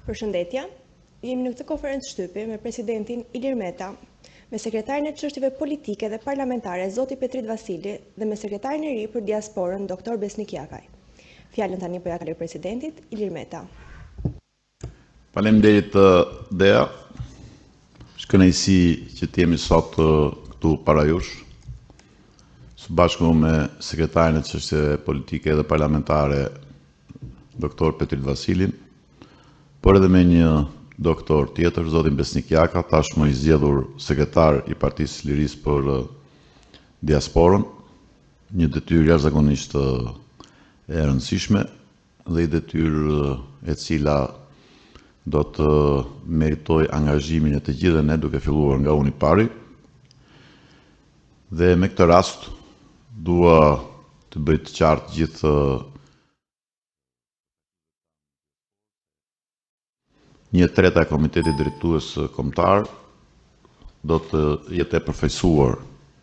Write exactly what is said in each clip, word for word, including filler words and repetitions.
Përshëndetje, jemi në këtë konferencë shtypi me presidentin Ilir Meta, me sekretarin e çështjeve politike dhe parlamentare Zoti Petrit Vasili dhe me sekretarin e ri për diasporën doktor Besnik Jakaj. Fjalën tani po ja kaloj presidentit Ilir Meta. Faleminderit Dea. Shkënaqësi që të jemi sot këtu para jush, së bashku me sekretarin e çështjeve politike dhe parlamentare doktor Petrit Vasilin, por edhe me një doktor tjetër, zotin Besnik Jaka, tashmë i zgjedhur sekretar i Partisë Lirisë për diasporën, një detyrë jashtëzakonisht e rëndësishme dhe i detyrë e cila do të meritoj angazhimin e të gjithë ne, duke filluar nga unë i pari. Dhe me këtë rast dua të bëj të qartë gjithë një treta e komitetit drejtues kombëtar do të jetë e përfaqësuar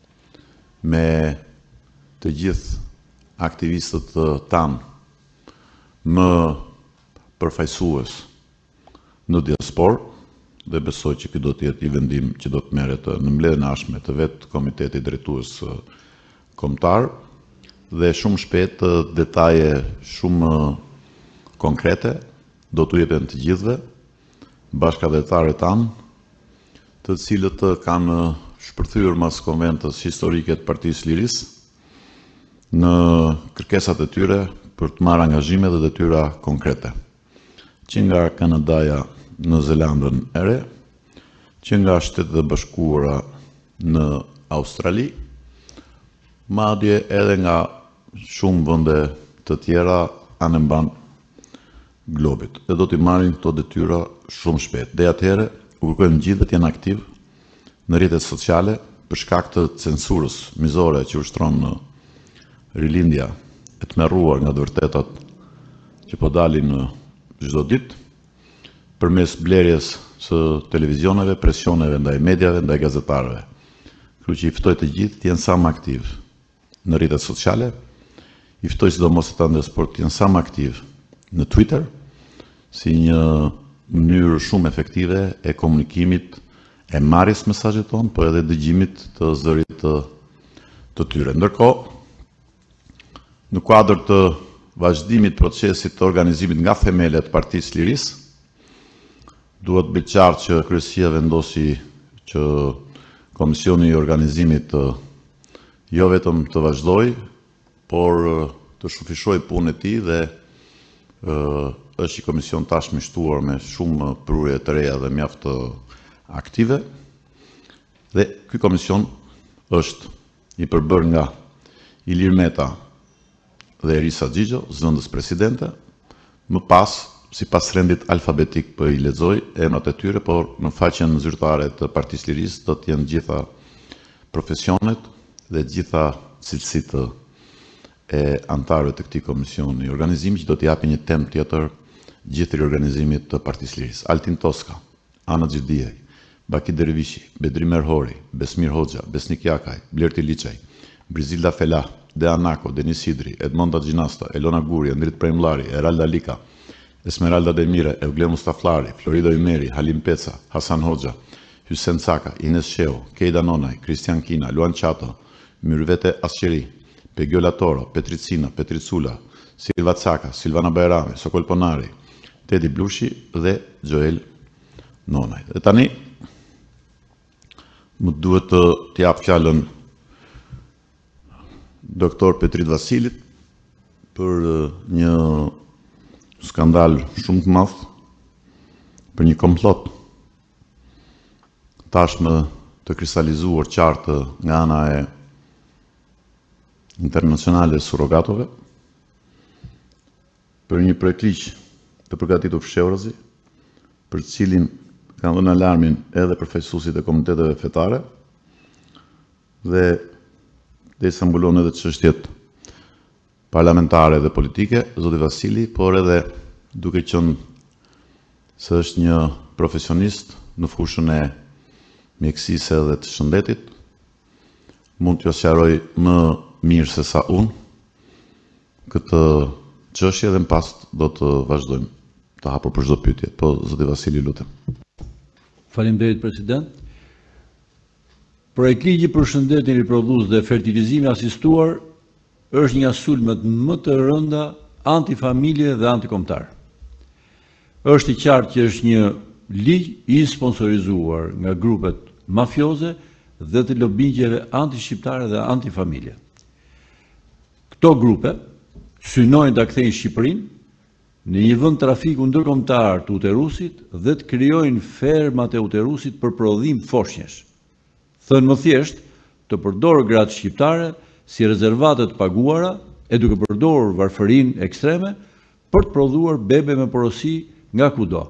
me të gjithë aktivistët tanë më përfaqësues në diasporë dhe besoj që ky do të jetë i vendim që do të merret në mbledhjen e ardhshme të vetë komitetit drejtues kombëtar dhe shumë shpejt detaje shumë konkrete do t'u jepen të gjithëve, bashkëdhetarët tanë, të cilët kanë shpërthyer mas konventës historike të Partisë Lirisë në kërkesat e tyre për të marrë angazhime dhe detyra konkrete, që nga Kanadaja në Zelandën e Re, që nga Shtetet e Bashkuara në Australi, madje edhe nga shumë vende të tjera anë mban globit. Dhe do t'i marrin këto detyra shumë shpejt. Dhe atëherë u kërkojmë gjithë të jenë aktiv në rrjetet sociale për shkak të censurës mizore që ushtron në rilindja e tmerruar nga të vërtetat që po dalin çdo ditë, përmes blerjes së televizioneve, presioneve ndaj mediave, ndaj gazetarëve. Kështu që i ftoj të gjithë të jenë sa më aktiv në rrjetet sociale, i ftoj sidomos ata në sport të jenë sa më aktiv në Twitter, si një mënyrë shumë efektive e komunikimit, e marrjes mesazhet tonë, por edhe dëgjimit të zërit të, të tyre. Ndërkohë, në kuadër të vazhdimit procesit të organizimit nga themelet Partisë Lirisë, duhet bëj qartë që kryesia vendosi që komisioni i organizimit jo vetëm të vazhdoj, por të shufishoj punën e tij dhe është i komision tashmë i shtuar me shumë prurje të reja dhe mjaft aktive. Dhe ky komision është i përbërë nga Ilir Meta dhe Erisa Xhixho, zëvendës presidente, më pas sipas rendit alfabetik po i lexoj emrat e tyre, por në faqen zyrtare të Partisë Lirisë do të jenë gjitha profesionet dhe gjitha cilësitë e antarëve të këtij komisioni organizimi që do të japë një temë tjetër gjithë riorganizimit të Partisë Lirisë. Altin Toska, Ana Xhidiaj, Baki Dervishi, Bedri Merhori, Besmir Hoxha, Besnik Jakaj, Blerti Liçaj, Brizilda Felah, Dea Nako, Denis Hidri, Edmonda Gjinasta, Elona Guri, Endrit Premllari, Eralda Lika, Esmeralda Demire, Evgle Mustaflari, Florida Ymeri, Halim Peca, Hasan Hoxha, Hysen Saka, Ines Sheo, Keida Nonaj, Kristian Kina, Luan Qato, Myrvete Asqeri, Pegjola Toro, Petricina, Petricula, Silva Caka, Silvana Bajrami, Sokol Ponari, Tedi Blushi dhe Joel Nonaj. Dhe tani, më duhet të t'jap fjalën doktor Petrit Vasilit për një skandal shumë të madh, për një komplot tashmë të kristalizuar qartë nga ana e internacionale e surrogatove, për një projektligj të përgatitur fshehurazi, për cilin kanë dhënë alarmin edhe përfaqësuesit e komiteteve fetare dhe derisa mbulon edhe çështjet parlamentare dhe politike, zoti Vasili, por edhe duke qenë se është një profesionist në fushën e mjekësisë dhe të shëndetit, mund t'ju sqaroj më mirë se sa unë këtë çështje dhe më pas do të vazhdojmë të hapur për çdo pyetje. Po zoti Vasili, lutem. Faleminderit president. Projekt ligji për shëndetin riprodhues dhe fertilizimi asistuar është një nga sulmet më të rënda antifamilje dhe antikombëtar. Është i qartë që është një ligj i sponsorizuar nga grupet mafioze dhe të lobingjeve anti-shqiptare dhe antifamilje. Këto grupe synojnë ta kthejnë Shqipërinë në një vend trafiku ndërkombëtar të uterusit dhe të krijojnë fermat e uterusit për prodhim foshnjësh. Thënë më thjesht, të përdorë gratë shqiptare si rezervate të paguara e duke përdorur varfërinë ekstreme për të prodhuar bebe me porosi nga kudo.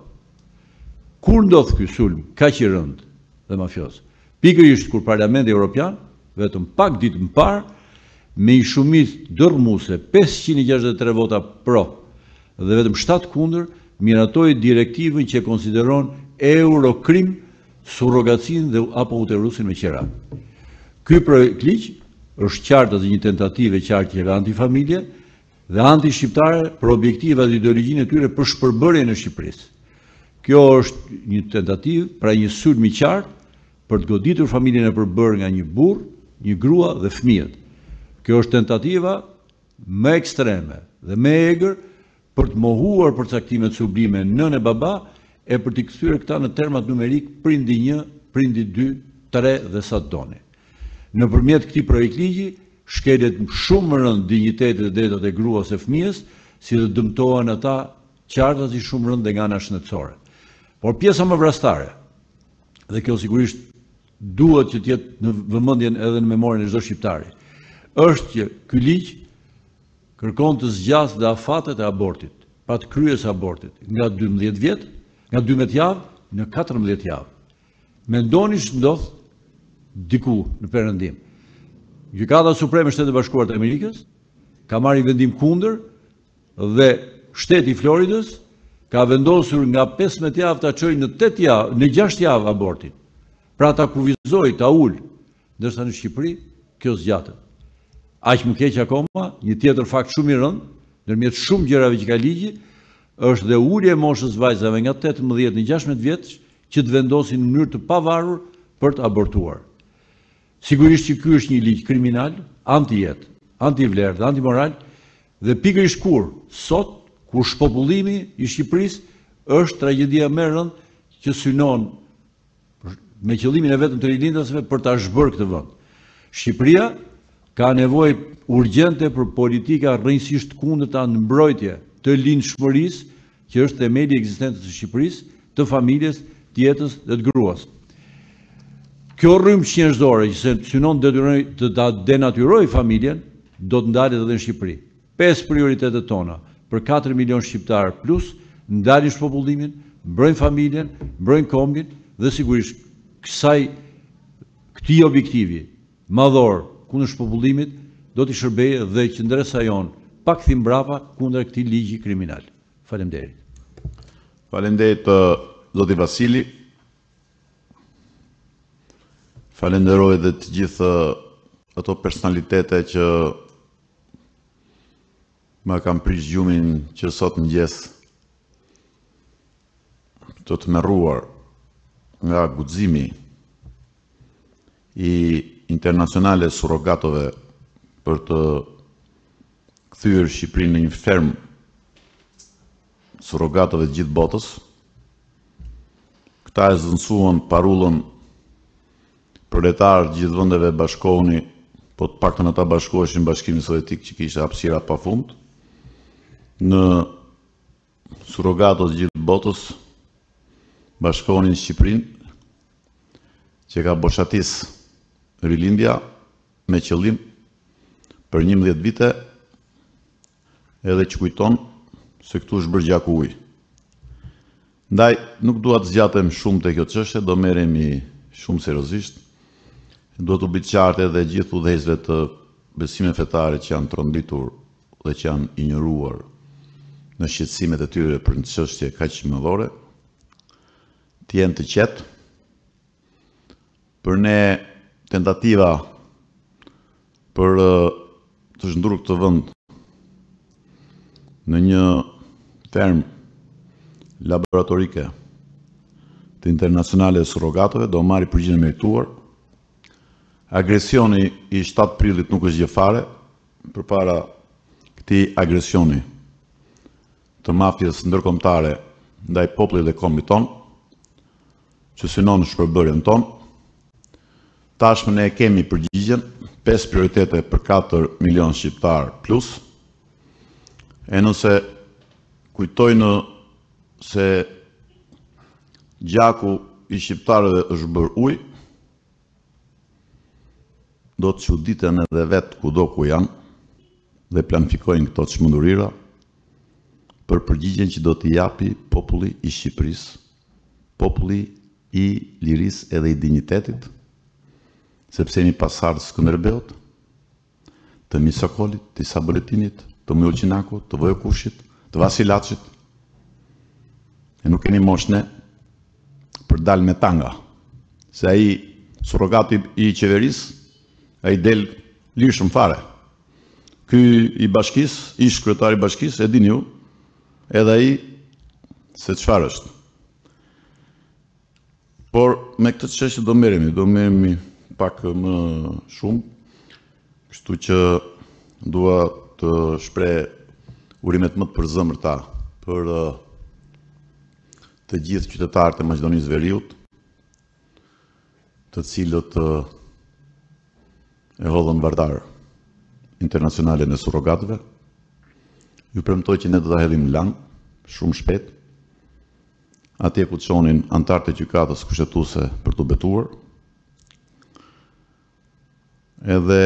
Kur ndodh ky sulm kaq i rënd dhe mafioz? Pikërisht kur Parlamenti Evropian, vetëm pak ditë më parë, me një shumicë dërmuese pesëqind e gjashtëdhjetë e tre vota pro dhe vetëm shtatë kundër, miratoi direktivën që konsideron Eurokrim surrogacin dhe apo uterusin me qera. Ky projekt ligj është qartë as një tentativë e qartë antifamilje dhe anti-shqiptare për objektivat dhe ideologjinë e tyre për shpërbërjen e Shqipërisë. Kjo është një tentativë, pra një sulm i qartë për të goditur familjen e përbërë nga një burr, një grua dhe fëmijët. Kjo është tentativa më ekstreme dhe më e egër për të mohuar përcaktimet sublime nën e baba e për të kthyer këta në termat numerik prindi një, prindi dy, tre dhe sa të doni. Nëpërmjet këtij projekt ligji shkelet shumë më rënd dinjitetit dhe drejtat e gruas e fëmijës, si dhe dëmtohen ata qartësi shumë rënd dhe nga ana shëndetësore. Por pjesa më vrastare, dhe kjo sigurisht duhet që të jetë në vëmendjen edhe në memorien e çdo shqiptari, është që ky ligj kërkon të zgjasë dhe afatet e abortit, pa të kryes abortit, nga dymbëdhjetë vjet, nga dymbëdhjetë javë në katërmbëdhjetë javë. Mendoni ç'ndodh diku në perëndim. Gjykata Supreme e Shtetit Bashkuar të Amerikës ka marrë vendim kundër dhe shteti i Floridës ka vendosur nga pesëmbëdhjetë javë ta çojë në tetë javë, në gjashtë javë abortin. Pra ta kuvizoj, ta ul, ndërsa në Shqipëri kjo zgjatet. Aq më keq akoma, një tjetër fakt shumë i rënd, ndërmjet shumë gjërave që ka ligji, është dhe ulja e moshës vajzave nga tetëmbëdhjetë në gjashtëmbëdhjetë vjeç që të vendosin në mënyrë të pavarur për të abortuar. Sigurisht që ky është një ligj kriminal, anti-jetë, anti-vlerë dhe anti-moral, dhe pikërisht kur sot, kur shpopullimi i Shqipërisë është tragjedia më e rëndë që synon me qëllimin e vetëm të rilindasve për ta zhbërë këtë vend. Shqipëria ka nevojë urgjente për politika rrënjësisht kundërta në mbrojtje të lindshmërisë, që është themeli i ekzistencës së Shqipërisë, të familjes, të jetës dhe të gruas. Kjo rrymë njerëzore që synon të ta denatyrojë familjen, do të ndalet edhe në Shqipëri. Pesë prioritetet tona për katër milion shqiptar plus ndalin shpopullimin, mbrojnë familjen, mbrojnë kombin dhe sigurisht kësaj këtij objektivi madhor kundër shpopullimit do t'i shërbejë dhe qendresa jon pa kthim mbrapa kundër këtij ligji kriminal. Faleminderit. Faleminderit zoti Vasili. Falenderoj edhe të gjithë ato personalitete që më kanë prish gjumin që sot mëngjes të tmerruar nga guximi i internacionale surrogatove për të kthyer Shqipërinë në një ferm surrogatove të gjithë botës. Këta e zënsuan parullën proletarë të gjithë vendeve bashkohuni, po të paktën ata bashkoheshin Bashkimin Sovjetik që kishte hapësira të pafund. Në surrogato të gjithë botës bashkohonin Shqipërinë që ka boshatis rilindja me qëllim për njëmbëdhjetë vite edhe që kujton se këtu është bërë gjaku ujë. Ndaj, nuk dua të zgjatem shumë te kjo çështje, do merremi shumë seriozisht. Do të bëj qartë edhe gjithë udhëheqësve të besimeve fetare që janë trondritur dhe që janë injoruar në shqetësimet e tyre për një çështje kaq mëdhore, të jenë të qetë. Për ne tentativa për të zhndurur këtë vend në një ferm laboratorike të internacionale e surrogatëve do marrë përgjigjen e merituar. Agresioni i shtatë prillit nuk është gjë fare, përpara këtij agresioni të mafjes ndërkombëtare ndaj popullit dhe kombit ton, që synon shpërbërjen ton. Tashmë ne kemi përgjigjen, pesë prioritete për katër milion shqiptar plus. E nëse kujtojnë se gjaku i shqiptarëve është bërë ujë, do të çuditen edhe vetë kudo ku janë dhe planifikojnë këto çmendurira për përgjigjen që do t'i japi populli i Shqipërisë, populli i lirisë edhe i dinjitetit, sepse jemi pasardhës Skënderbeut, të Misakolit, të Isa Boletinit, të Mjolqinakut, të Vojokushit, të Vasilaçit. E nuk kemi mosh ne për dal me tanga, se ai surrogati i qeverisë, ai del lirshëm fare. Ky i bashkisë, ish kryetari i bashkisë, e dini ju, edhe ai se çfarë është. Por me këtë çështje do merremi, do merremi pak më shumë, kështu që dua të shpreh urimet më të përzemërta për të gjithë qytetarët e Maqedonisë Veriut, të cilët e hodhën vardar internacionale në surrogatëve. Ju premtoj që ne do ta hedhim lan shumë shpejt, atje ku çonin antarët e gjykatës kushtetuese për t'u betuar. Edhe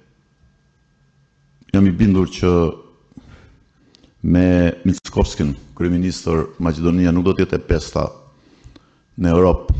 jam i bindur që me Mickovskin, kryeministër, Maqedonia nuk do të jetë e pesta në Europë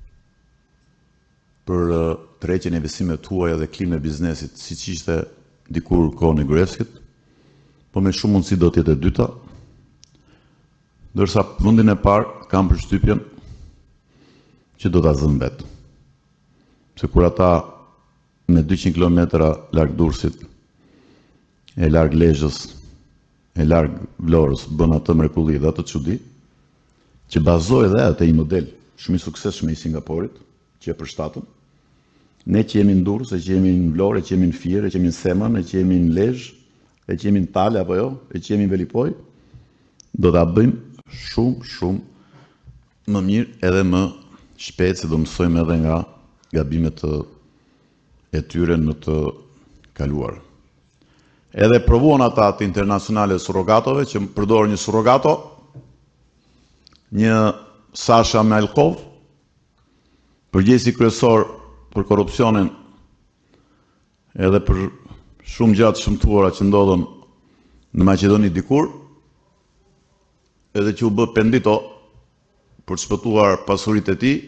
për tërheqjen e investimeve tuaja dhe klimën e biznesit, siç ishte dikur kohën e Gruevskit, po me shumë mundësi do të jetë e dyta. Ndërsa vendin e parë kam përshtypjen që do ta zënë vetë. Se kur ata me dyqind kilometra larg Durrësit, e larg Lezhës, e larg Vlorës, bën atë mrekulli dhe atë çudi, që bazohet edhe atë një model shumë i suksesshëm i Singaporit, që e përshtatën. Ne që jemi në Durrës, e që jemi në Vlorë, e që jemi në Fier, e që jemi në Semën, e që jemi në Lezhë, e që jemi në Tale apo jo, e që jemi në Velipoj, do ta bëjmë shumë, shumë më mirë edhe më shpejt, se do mësojmë edhe nga gabimet e tyre në të kaluar. Edhe provuan ata të internacionale surrogatove që përdorën një surrogato, një Sasha Melkov, përgjegjësi kryesor për korrupsionin edhe për shumë gjatë shëmtuara që ndodhen në Maqedoni dikur, edhe që u bë pendito për të shpëtuar pasuritë e tij,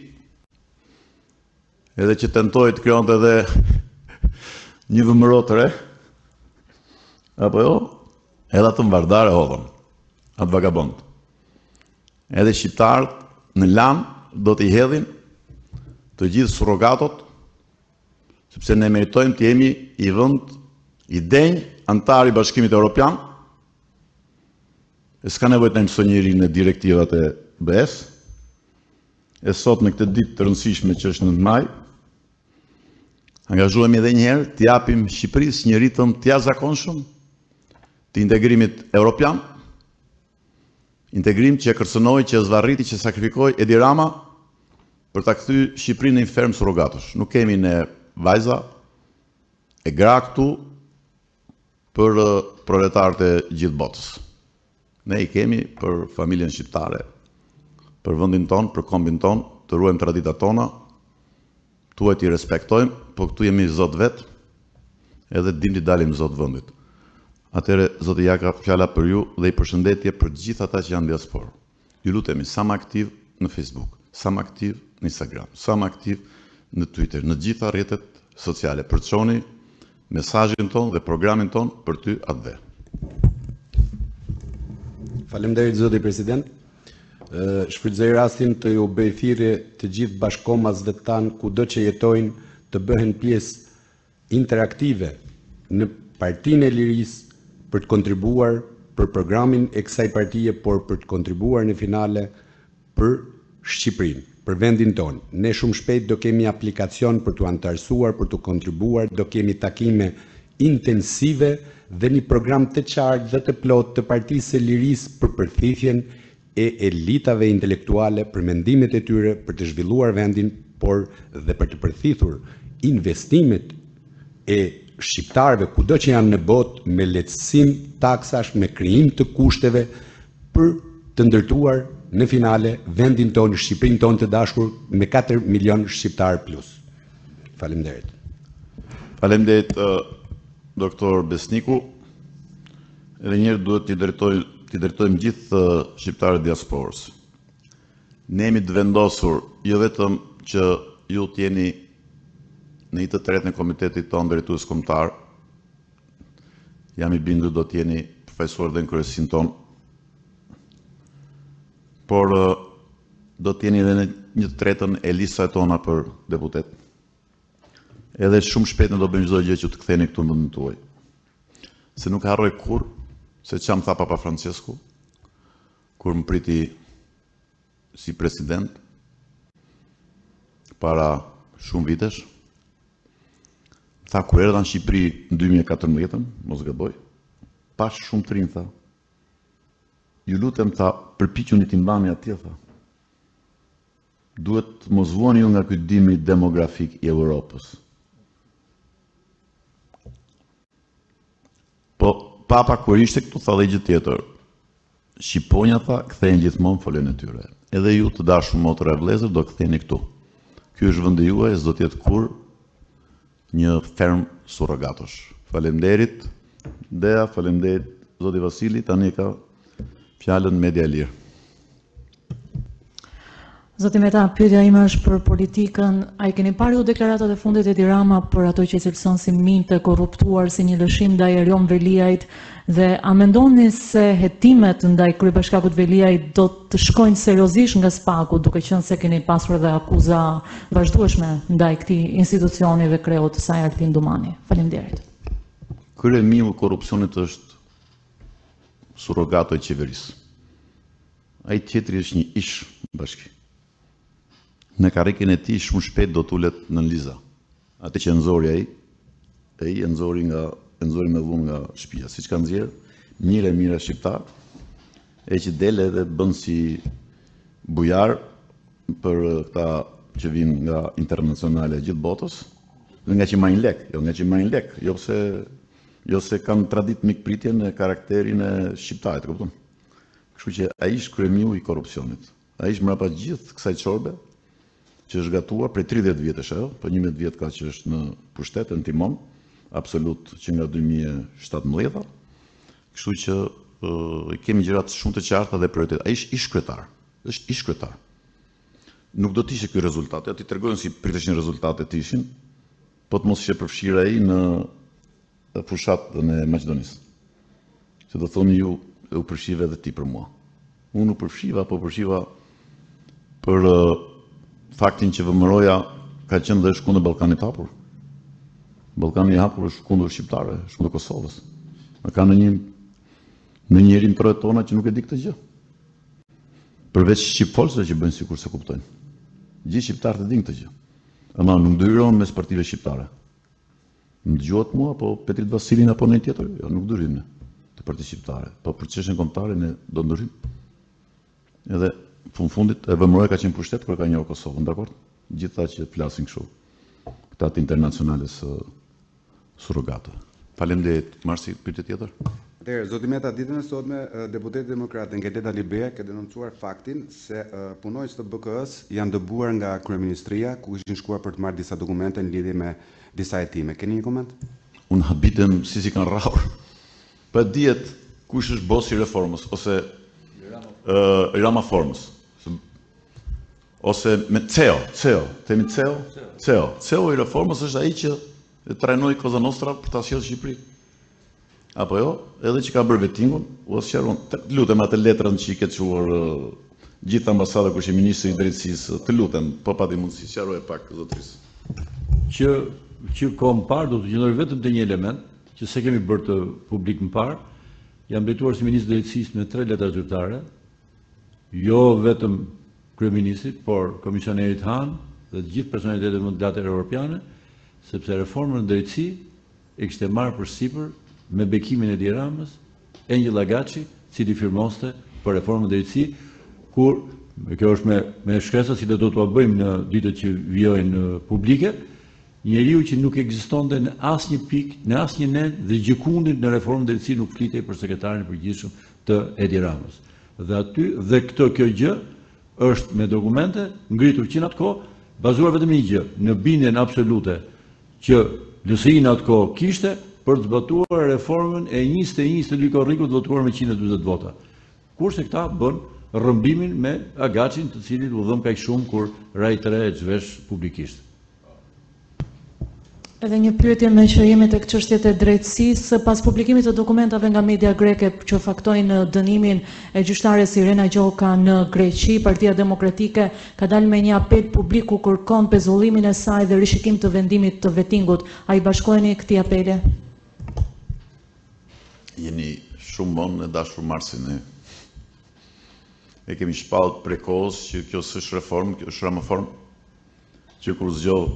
edhe që tentoi të krijonte edhe një vëmëro të re, apo jo, edhe atë vardar e hodhën, atë vagabond. Edhe shqiptarët në lan do t'i hedhin të gjithë surrogatot, sepse ne meritojmë të jemi i vend i denj antar i Bashkimit Evropian. E s'ka nevojë të mësoj njëri në direktivat e B E-s. E sot në këtë ditë të rëndësishme që është nëntë maj, angazhohemi edhe një herë të japim Shqipërisë një ritëm të jashtëzakonshëm të integrimit evropian, integrim që e kërcënoi, që e zvarriti, që sakrifikoi Edi Rama për ta kthyer Shqipërinë në një fermë surrogatësh. Nuk kemi ne vajza e gra këtu për proletarët e gjithë botës. Ne i kemi për familjen shqiptare, për vendin ton, për kombin ton, të ruajmë traditat tona, tuaj t'i respektojmë, po këtu jemi zot vetë, edhe dim t'i dalim zot vendit. Atëre, zoti Jaka, fjala për ju dhe i përshëndetje për gjithë ata që janë diasporë. Ju lutemi, sa më aktiv në Facebook, sa më aktiv në Instagram, sa më aktiv në Twitter, në gjitha rrjetet sociale, për të çoni mesazhin ton dhe programin ton për ty atë dhe. Faleminderit zoti president. Shfrytëzoj rastin të ju bëj thirrje të gjithë bashkomasve tan kudo që jetojnë të bëhen pjesë interaktive në Partinë e Lirisë për të kontribuar për programin e kësaj partie, por për të kontribuar në finale për Shqipërinë, për vendin tonë. Ne shumë shpejt do kemi aplikacion për të antarësuar, për të kontribuar, do kemi takime intensive dhe një program të qartë dhe të plot të Partisë së Lirisë për përthithjen e elitave intelektuale për mendimet e tyre për të zhvilluar vendin, por dhe për të përthithur investimet e shqiptarëve kudo që janë në botë me lehtësim taksash, me krijim të kushteve për të ndërtuar në finale vendin tonë, Shqipërinë tonë të dashur me katër milion shqiptar plus. Faleminderit. Faleminderit uh, doktor Besniku. Edhe njerë duhet t'i drejtojmë t'i drejtojmë gjithë uh, shqiptarët diasporës. Ne jemi të vendosur jo vetëm që ju t'jeni në një të tretë në komitetit tonë drejtues kombëtar, jam i bindur do t'jeni profesor dhe në kryesin tonë, por uh, do t'jeni edhe në një të tretën e listave tona për deputet. Edhe shumë shpejt në do bëjmë çdo gjë që të ktheni këtu në vendin tuaj. Se nuk harroj kur se që më tha Papa Francesku, kur më priti si president, para shumë vitesh, tha kur erdha në Shqipëri në dy mijë e katërmbëdhjetë, mos gaboj, pash shumë të rinë, tha, ju lutem, tha, përpiquni t'i mbani atje, tha. Duhet mos vuani ju nga ky dimi demografik i Europës. Po, Papa kur ishte këtu tha dhe gjë tjetër. Shqiponja, tha, kthejnë gjithmonë folën e tyre. Edhe ju të dashur motra e vëllezër do ktheheni këtu. Ky është vendi juaj, s'do të jetë kur një ferm surrogatosh. Faleminderit, Dea, faleminderit zoti Vasili, tani ka fjalën Media e Lirë. Zoti Meta, pyetja ime është për politikën. A i keni parë ju deklaratat e fundit e Edi Rama për ato që cilëson si min të korruptuar, si një lëshim ndaj Erion Veliajt, dhe a mendoni se hetimet ndaj kryebashkiakut Veliajt do të shkojnë seriozisht nga spaku, duke qenë se keni pasur edhe akuza vazhdueshme ndaj këtij institucioni dhe kreut të saj Altin Dumani? Faleminderit. Kryemiu i korrupsionit është surrogato i qeverisë. Ai tjetri është një ish bashki. Në karrikin e tij shumë shpejt do t'ulet në Liza. Atë që nxori ai, ai e nxori nga e nxori me dhunë nga shtëpia, siç ka nxjerr mirë e mirë shqiptar, e që dele edhe bën si bujar për këta që vinë nga internacionale gjithë botës, dhe nga që marrin lek, jo nga që marrin lek, jo se jo se kanë tradit mikpritje në karakterin e shqiptarit, e kupton? Kështu që ai është kryemiu i korrupsionit. Ai është mbrapa gjithë kësaj çorbe që është gatuar prej tridhjetë vjetësh, ajo, po njëmbëdhjetë vjet ka që është në pushtet, në timon, absolut që nga dy mijë e shtatëmbëdhjetë. Kështu që uh, kemi gjërat shumë të qarta dhe prioritet. Ai është ish kryetar, është ish kryetar. Nuk do të ishte ky rezultat, ja ti tregojnë si priteshin rezultatet të ishin, po të mos ishte përfshirë ai në fushatën e Maqedonisë. Se do thoni ju, u përshive edhe ti për mua. Unë u përshiva, po përshiva për uh, faktin që V M R-oja ka qenë dhe është kundër Ballkanit hapur. Ballkani i hapur është kundër shqiptarëve, është kundër Kosovës. Në ka në një në një rintrë tona që nuk e di këtë gjë. Përveç shqipfolësve që bëjnë sikur se kuptojnë. Gjithë shqiptarët e dinë këtë gjë. Ama nuk dyron mes partive shqiptare. Më dëgjohet mua apo Petrit Vasilin apo në tjetër, jo, nuk dyrim ne të partisë shqiptare, po për çështjen kombëtare ne do ndryrim. Edhe fund fundit e V M R-oja ka qenë pushtet kur ka njohur Kosovën, dakord? Gjithta që flasin kështu. Këta të internacionale së surrogatëve. Faleminderit, Marsi, pyetje tjetër? Atëherë, zoti Meta, ditën e sotme deputeti demokrat Ngeleta Libea ka denoncuar faktin se punojës të B K S janë dëbuar nga kryeministria ku kishin shkuar për të marrë disa dokumente në lidhje me disa hetime. Keni një koment? Unë habitem si si kanë rrahur. Pa dihet kush është bosi i reformës ose uh, Rama Formës. Ose me C E O, C E O, themi C E O, C E O. C E O i reformës është ai që trajnoi Cosa Nostra për ta sjellë Shqipëri. Apo jo, edhe që ka bërë vettingun, u sqaron. Të lutem atë letrën që i ke çuar uh, gjithë ambasada kush i ministri i drejtësisë, të lutem, po pati mundësi sqaroje pak zotërisë. Që që kom parë do të gjendoj vetëm te një element që se kemi bërë të publik më parë, jam mbajtuar si ministër i drejtësisë me tre letra zyrtare, jo vetëm kryeministrit, por komisionerit Han dhe të gjithë personalitetet më të lartë europiane, sepse reformën në drejtësi e kishte marrë përsipër me bekimin e Edi Ramës, Engjëll Agaçi, cili firmoste për reformën në drejtësi, kur kjo është me, me shkresa si do t'ua bëjmë në ditët që vijojnë publike, njeriu që nuk ekzistonte në asnjë pikë, në asnjë nen dhe gjykundit në reformën e drejtësisë nuk flitej për sekretarin e përgjithshëm të Edi Ramës. Dhe aty dhe këtë kjo gjë është me dokumente ngritur që në atë kohë, bazuar vetëm një gjë, në bindjen absolute që L S I në atë kohë kishte për të zbatuar reformën e njëzet e një të Likorrikut votuar me njëqind e dymbëdhjetë vota. Kurse këta bën rrëmbimin me Agaçin, të cilit u dhëm kaq shumë kur Rai tre e zhvesh publikisht. Edhe një pyetje me që jemi tek çështjet e drejtësisë, pas publikimit të dokumentave nga media greke që faktojnë dënimin e gjyqtares Irena Gjoka në Greqi, Partia Demokratike ka dalë me një apel publik ku kërkon pezullimin e saj dhe rishikim të vendimit të vettingut. A i bashkoheni këtij apele? Jeni shumë vonë e dashur Marsin e e kemi shpallë prekos që kjo s'është reformë, kjo është reformë që kur zgjoh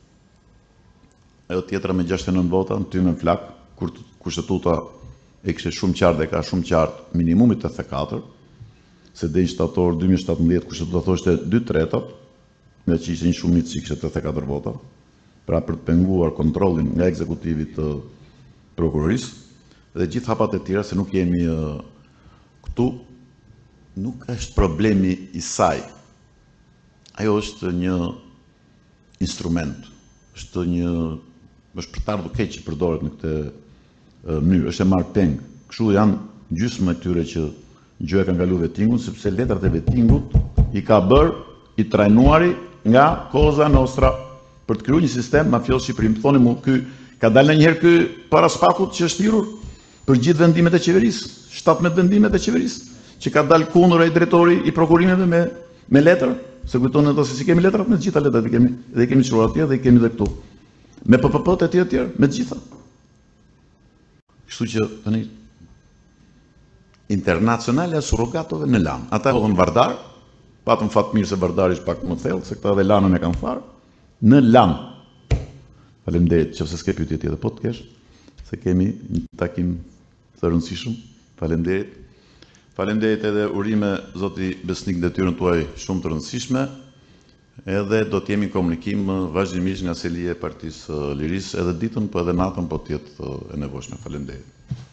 ajo tjetra me gjashtëdhjetë e nëntë vota në ty në flak, kur kushtetuta e kishte shumë qartë dhe ka shumë qartë minimumit tetëdhjetë e katër, se dhe në shtator dy mijë e shtatëmbëdhjetë kushtetuta thoshte dy tretat, nga që ishte një shumicë që kishte tetëdhjetë e katër vota, pra për të penguar kontrollin nga ekzekutivit të prokurorisë, dhe gjithë hapat e tjera se nuk jemi uh, këtu, nuk është problemi i saj. Ajo është një instrument, është një është për të ardhur keq që përdoret në këtë uh, mënyrë, është e marrë peng. Kështu janë gjysmë e tyre që gjëja ka ngalu vettingun, sepse letrat e vettingut i ka bërë i trajnuari nga Cosa Nostra për të krijuar një sistem mafios Shqipëri. Më thoni mu, ky ka dalë ndonjëherë ky para spakut që është thirrur për gjithë vendimet e qeverisë, shtatëmbëdhjetë vendimet e qeverisë, që ka dalë kundër ai drejtori i prokurimeve me me letër, se kujtonë ato se si kemi letrat me të gjitha letrat, i kemi dhe i kemi çuar atje dhe i kemi edhe këtu. Me P P P-t e tjerë tjerë, me të gjitha. Kështu që tani internacionale surrogatove në lan. Ata janë vardar, patëm fat mirë se vardari është pak më thellë, se këta dhe lanën e kanë farë, në lan. Faleminderit, nëse s'ke pyetje tjetër, po të kesh, se kemi një takim të rëndësishëm. Faleminderit. Faleminderit edhe urime zoti Besnik detyrën tuaj shumë të rëndësishme, edhe do të jemi komunikim vazhdimisht nga selia e Partisë Lirisë edhe ditën, po edhe natën po të jetë e nevojshme. Faleminderit.